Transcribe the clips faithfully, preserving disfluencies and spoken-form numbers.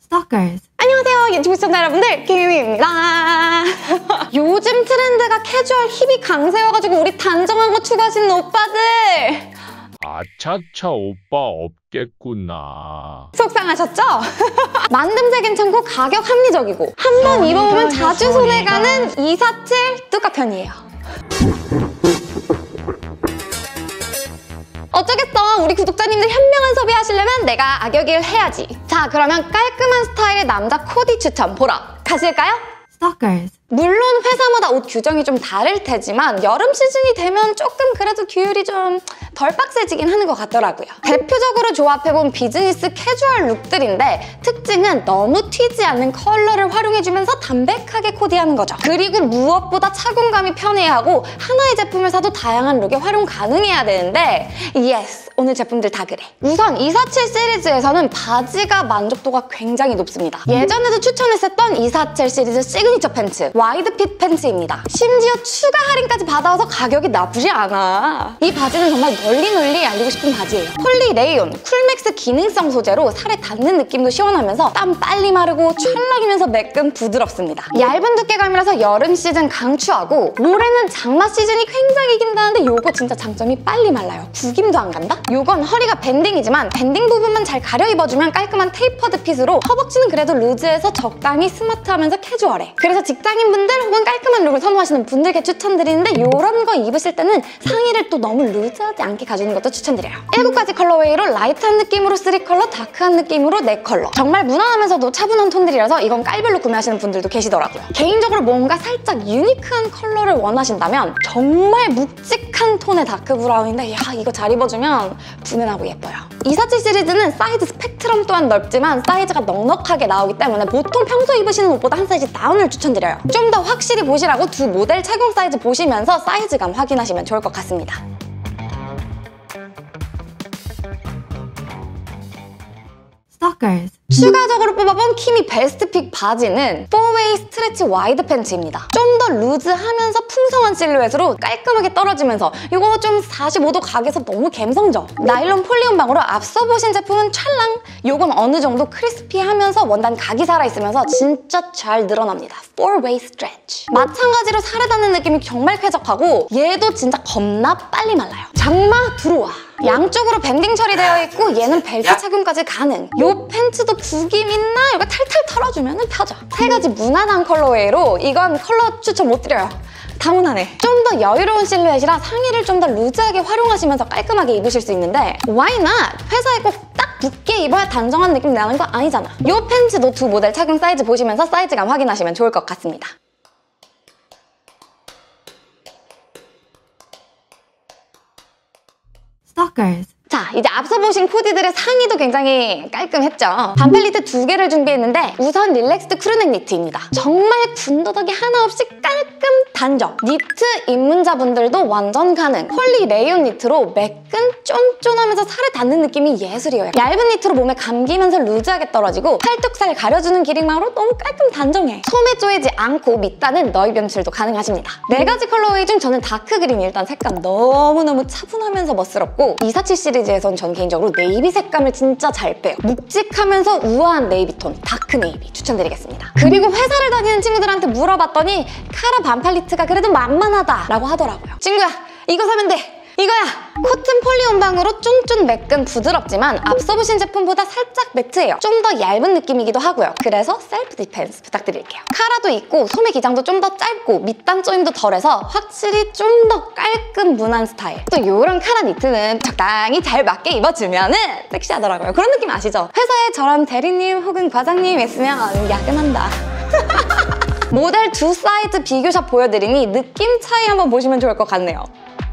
Stalkers. 안녕하세요 유튜브 시청자 여러분들, 김유미입니다. 요즘 트렌드가 캐주얼 힙이 강세여가지고 우리 단정한 거 추구하시는 오빠들 아차차 오빠 없겠구나. 속상하셨죠? 만듦새 괜찮고 가격 합리적이고 한 번 입어보면 자주 손해가는 이사칠 뚜까편이에요. 어쩌겠어, 우리 구독자님들 현명한 소비하시려면 내가 악역일 해야지. 자, 그러면 깔끔한 스타일의 남자 코디 추천 보러 가실까요? Stalkers. 물론 회사마다 옷 규정이 좀 다를 테지만 여름 시즌이 되면 조금 그래도 규율이 좀 덜 빡세지긴 하는 것 같더라고요. 대표적으로 조합해본 비즈니스 캐주얼 룩들인데 특징은 너무 튀지 않는 컬러를 활용해주면서 담백하게 코디하는 거죠. 그리고 무엇보다 착용감이 편해야 하고 하나의 제품을 사도 다양한 룩에 활용 가능해야 되는데 예스! 오늘 제품들 다 그래. 우선 이사칠 시리즈에서는 바지가 만족도가 굉장히 높습니다. 예전에도 추천했었던 이사칠 시리즈 시그니처 팬츠 와이드핏 팬츠입니다. 심지어 추가 할인까지 받아와서 가격이 나쁘지 않아. 이 바지는 정말 널리 널리 알리고 싶은 바지예요. 폴리 레이온, 쿨맥스 기능성 소재로 살에 닿는 느낌도 시원하면서 땀 빨리 마르고 찰랑이면서 매끈 부드럽습니다. 얇은 두께감이라서 여름 시즌 강추하고 올해는 장마 시즌이 굉장히 긴다는데 요거 진짜 장점이 빨리 말라요. 구김도 안 간다? 요건 허리가 밴딩이지만 밴딩 부분만 잘 가려 입어주면 깔끔한 테이퍼드 핏으로 허벅지는 그래도 루즈해서 적당히 스마트하면서 캐주얼해. 그래서 직장인분들 혹은 깔끔한 룩을 선호하시는 분들께 추천드리는데 요런 거 입으실 때는 상의를 또 너무 루즈하지 않게 가주는 것도 추천드려요. 일곱 가지 컬러웨이로 라이트한 느낌으로 쓰리 컬러, 다크한 느낌으로 네 컬러. 정말 무난하면서도 차분한 톤들이라서 이건 깔별로 구매하시는 분들도 계시더라고요. 개인적으로 뭔가 살짝 유니크한 컬러를 원하신다면 정말 묵직한 톤의 다크 브라운인데 야, 이거 잘 입어주면 분해나고 예뻐요. 이사칠 시리즈는 사이즈 스펙트럼 또한 넓지만 사이즈가 넉넉하게 나오기 때문에 보통 평소 입으시는 옷보다 한 사이즈 다운을 추천드려요. 좀 더 확실히 보시라고 두 모델 착용 사이즈 보시면서 사이즈감 확인하시면 좋을 것 같습니다. Stalkers. 추가적으로 뽑아본 키미 베스트픽 바지는 포웨이 스트레치 와이드 팬츠입니다. 좀 더 루즈하면서 풍성한 실루엣으로 깔끔하게 떨어지면서 이거 좀 사십오 도 각에서 너무 갬성져. 나일론 폴리온방으로 앞서 보신 제품은 찰랑! 요건 어느 정도 크리스피하면서 원단 각이 살아있으면서 진짜 잘 늘어납니다. 포웨이 스트레치. 마찬가지로 살에 닿는 느낌이 정말 쾌적하고 얘도 진짜 겁나 빨리 말라요. 장마 들어와. 양쪽으로 밴딩 처리되어 있고 얘는 벨트 착용까지 가능. 요 팬츠도 구김 있나? 이거 탈탈 털어주면 펴져. 세 가지 무난한 컬러웨이로 이건 컬러 추천 못 드려요. 다 무난해. 좀 더 여유로운 실루엣이라 상의를 좀 더 루즈하게 활용하시면서 깔끔하게 입으실 수 있는데 why not? 회사에 꼭 딱 붙게 입어야 단정한 느낌 나는 거 아니잖아. 요 팬츠도 두 모델 착용 사이즈 보시면서 사이즈감 확인하시면 좋을 것 같습니다. Stalkers. 자, 이제 앞서 보신 코디들의 상의도 굉장히 깔끔했죠? 반팔 니트 두 개를 준비했는데 우선 릴렉스드 크루넥 니트입니다. 정말 군더더기 하나 없이 깔끔 단정! 니트 입문자분들도 완전 가능! 폴리 레이온 니트로 매끈 쫀쫀하면서 살에 닿는 느낌이 예술이에요. 얇은 니트로 몸에 감기면서 루즈하게 떨어지고 팔뚝살 가려주는 기능만으로 너무 깔끔 단정해. 소매 조이지 않고 밑단은 너입 연출도 가능하십니다. 네 가지 컬러웨이 중 저는 다크 그린이 일단 색감 너무너무 차분하면서 멋스럽고 이사칠 시리즈에선 저는 개인적으로 네이비 색감을 진짜 잘 빼요. 묵직하면서 우아한 네이비 톤, 다크 네이비 추천드리겠습니다. 그리고 회사를 다니는 친구들한테 물어봤더니 카라 반팔 니트가 그래도 만만하다 라고 하더라고요. 친구야, 이거 사면 돼! 이거야! 코튼 폴리온방으로 쫀쫀 매끈 부드럽지만 앞서 보신 제품보다 살짝 매트해요. 좀 더 얇은 느낌이기도 하고요. 그래서 셀프 디펜스 부탁드릴게요. 카라도 있고 소매 기장도 좀 더 짧고 밑단 조임도 덜해서 확실히 좀 더 깔끔 무난 스타일. 또 이런 카라 니트는 적당히 잘 맞게 입어주면은 섹시하더라고요. 그런 느낌 아시죠? 회사에 저런 대리님 혹은 과장님 있으면 야근한다. 모델 두 사이즈 비교샷 보여드리니 느낌 차이 한번 보시면 좋을 것 같네요.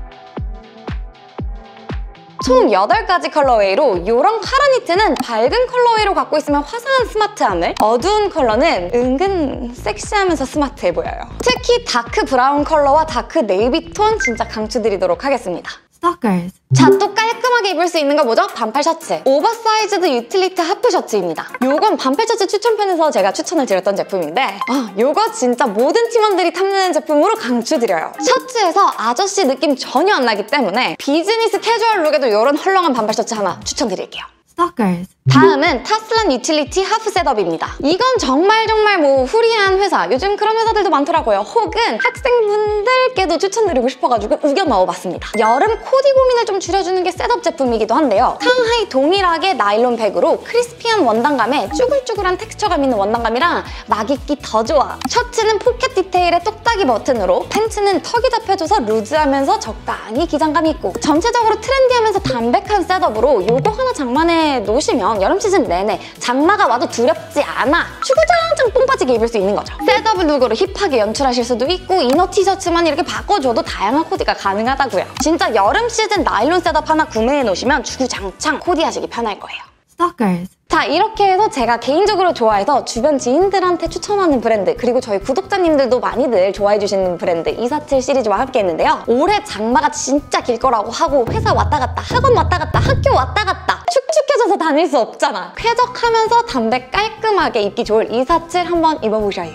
총 여덟 가지 컬러웨이로 이런 카라 니트는 밝은 컬러웨이로 갖고 있으면 화사한 스마트함을, 어두운 컬러는 은근 섹시하면서 스마트해 보여요. 특히 다크 브라운 컬러와 다크 네이비 톤 진짜 강추드리도록 하겠습니다. Stalkers. 자, 또 깔끔하게 입을 수 있는 거 뭐죠? 반팔 셔츠. 오버사이즈드 유틸리티 하프 셔츠입니다. 요건 반팔 셔츠 추천편에서 제가 추천을 드렸던 제품인데 아, 요거 진짜 모든 팀원들이 탐내는 제품으로 강추드려요. 셔츠에서 아저씨 느낌 전혀 안 나기 때문에 비즈니스 캐주얼 룩에도 이런 헐렁한 반팔 셔츠 하나 추천드릴게요. Stalkers. 다음은 타슬란 유틸리티 하프 셋업입니다. 이건 정말 정말 뭐 후리한 회사, 요즘 그런 회사들도 많더라고요. 혹은 학생분들께도 추천드리고 싶어가지고 우겨 넣어봤습니다. 여름 코디 고민을 좀 줄여주는 게 셋업 제품이기도 한데요. 상하이 동일하게 나일론 백으로 크리스피한 원단감에 쭈글쭈글한 텍스처감 있는 원단감이랑 막 입기 더 좋아. 셔츠는 포켓 디테일의 똑딱이 버튼으로, 팬츠는 턱이 잡혀줘서 루즈하면서 적당히 기장감 있고, 전체적으로 트렌디하면서 담백한 셋업으로 요거 하나 장만해 놓으시면 여름 시즌 내내 장마가 와도 두렵지 않아 주구장창 뽕 빠지게 입을 수 있는 거죠. 셋업 룩으로 힙하게 연출하실 수도 있고, 이너 티셔츠만 이렇게 바꿔줘도 다양한 코디가 가능하다고요. 진짜 여름 시즌 나일론 셋업 하나 구매해 놓으시면 주구장창 코디하시기 편할 거예요. Stalkers. 자, 이렇게 해서 제가 개인적으로 좋아해서 주변 지인들한테 추천하는 브랜드, 그리고 저희 구독자님들도 많이들 좋아해주시는 브랜드 이사칠 시리즈와 함께 했는데요. 올해 장마가 진짜 길 거라고 하고 회사 왔다 갔다, 학원 왔다 갔다, 학교 왔다 갔다 축축해져서 다닐 수 없잖아. 쾌적하면서 담백 깔끔하게 입기 좋을 이사칠 한번 입어보셔요.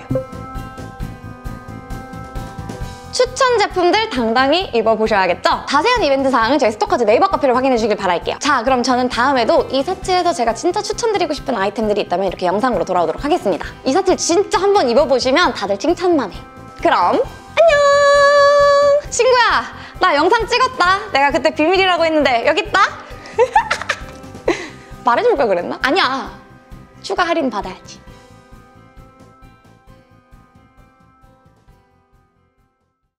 추천 제품들 당당히 입어보셔야겠죠? 자세한 이벤트 사항은 저희 스토커즈 네이버 카페를 확인해 주길 바랄게요. 자, 그럼 저는 다음에도 이사칠에서 제가 진짜 추천드리고 싶은 아이템들이 있다면 이렇게 영상으로 돌아오도록 하겠습니다. 이사칠 진짜 한번 입어보시면 다들 칭찬만 해. 그럼 안녕! 친구야, 나 영상 찍었다. 내가 그때 비밀이라고 했는데 여기 있다? 말해줄 걸 그랬나? 아니야. 추가 할인 받아야지.